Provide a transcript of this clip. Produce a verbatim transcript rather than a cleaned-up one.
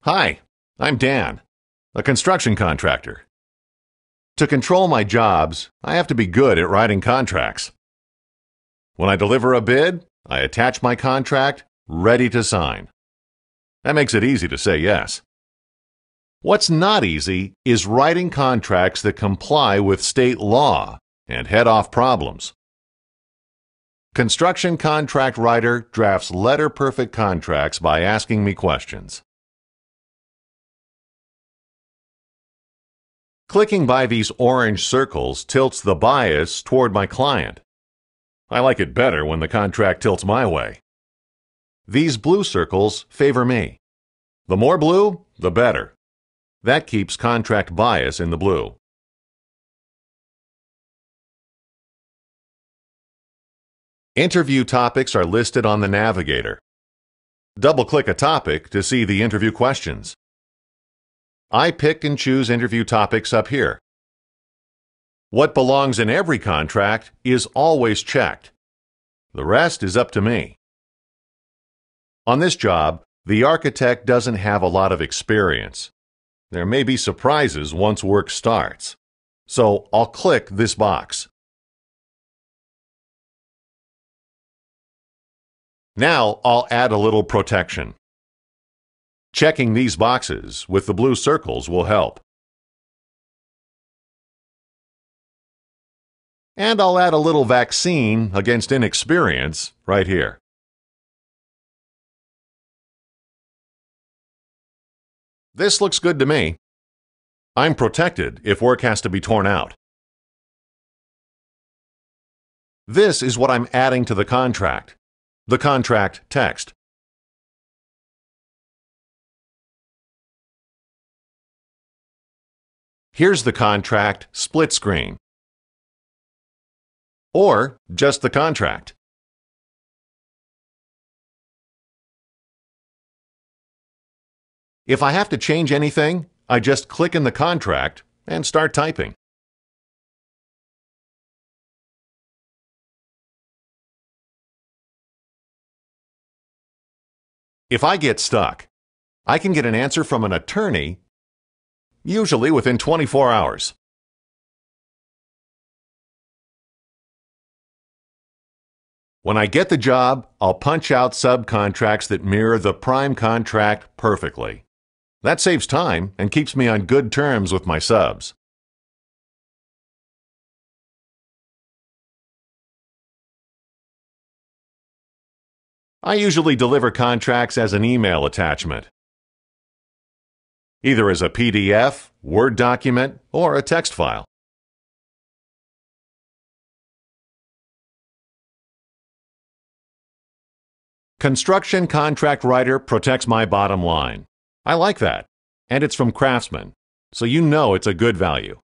Hi, I'm Dan, a construction contractor. To control my jobs, I have to be good at writing contracts. When I deliver a bid, I attach my contract, ready to sign. That makes it easy to say yes. What's not easy is writing contracts that comply with state law and head off problems. Construction Contract Writer drafts letter-perfect contracts by asking me questions. Clicking by these orange circles tilts the bias toward my client. I like it better when the contract tilts my way. These blue circles favor me. The more blue, the better. That keeps contract bias in the blue. Interview topics are listed on the navigator. Double-click a topic to see the interview questions. I pick and choose interview topics up here. What belongs in every contract is always checked. The rest is up to me. On this job, the architect doesn't have a lot of experience. There may be surprises once work starts. So I'll click this box. Now I'll add a little protection. Checking these boxes with the blue circles will help. And I'll add a little vaccine against inexperience right here. This looks good to me. I'm protected if work has to be torn out. This is what I'm adding to the contract, the contract text. Here's the contract split screen, or just the contract. If I have to change anything, I just click in the contract and start typing. If I get stuck, I can get an answer from an attorney, usually within twenty-four hours. When I get the job, I'll punch out subcontracts that mirror the prime contract perfectly. That saves time and keeps me on good terms with my subs. I usually deliver contracts as an email attachment, either as a P D F, Word document, or a text file. Construction Contract Writer protects my bottom line. I like that, and it's from Craftsman, so you know it's a good value.